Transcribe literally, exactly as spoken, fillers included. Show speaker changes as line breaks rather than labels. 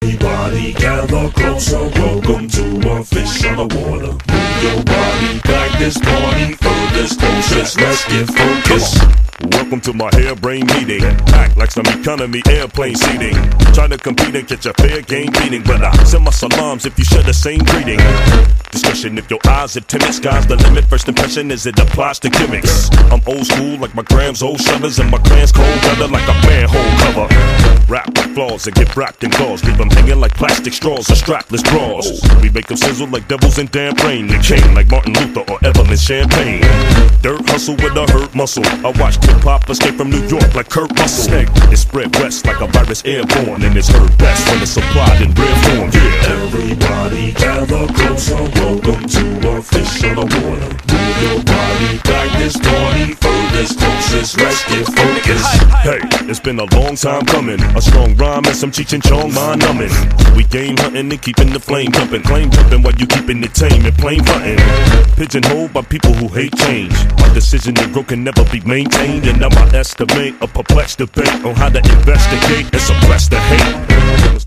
Everybody gather closer, welcome to a fish on the water. Move your body back, this party furthest closest, let's get focused.
Welcome to my harebrained meeting. Act like some economy airplane seating. Try to compete and catch a fair game beating, but I send my salams if you share the same greeting. Discussion if your eyes are timid, sky's the limit. First impression is it applies to gimmicks. I'm old school like my grams old shutters, and my clan's cold weather like a manhole cover. Rap with flaws and get wrapped in gauze, leave them hanging like plastic straws or strapless bras. We make them sizzle like devils in damn rain. They chain like Martin Luther or Evelyn Champagne. Dirt hustle with a hurt muscle. I watch hip-hop escape from New York like Kurt Russell. It spread west like a virus airborne, and it's heard best when it's supplied in rare form. Yeah.
Everybody gather closer, welcome to a fish on the water. Move your body back, this party furthest closest, let's get focused.
Hey, it's been a long time coming. A strong rhyme and some Cheech and Chong mind numbing. We game hunting and keeping the flame jumping. Flame jumping while you keeping it tame and plain hunting. Pigeonholed by people who hate change. My decision to grow can never be maintained, and now I estimate a perplexed debate on how to investigate and suppress the hate.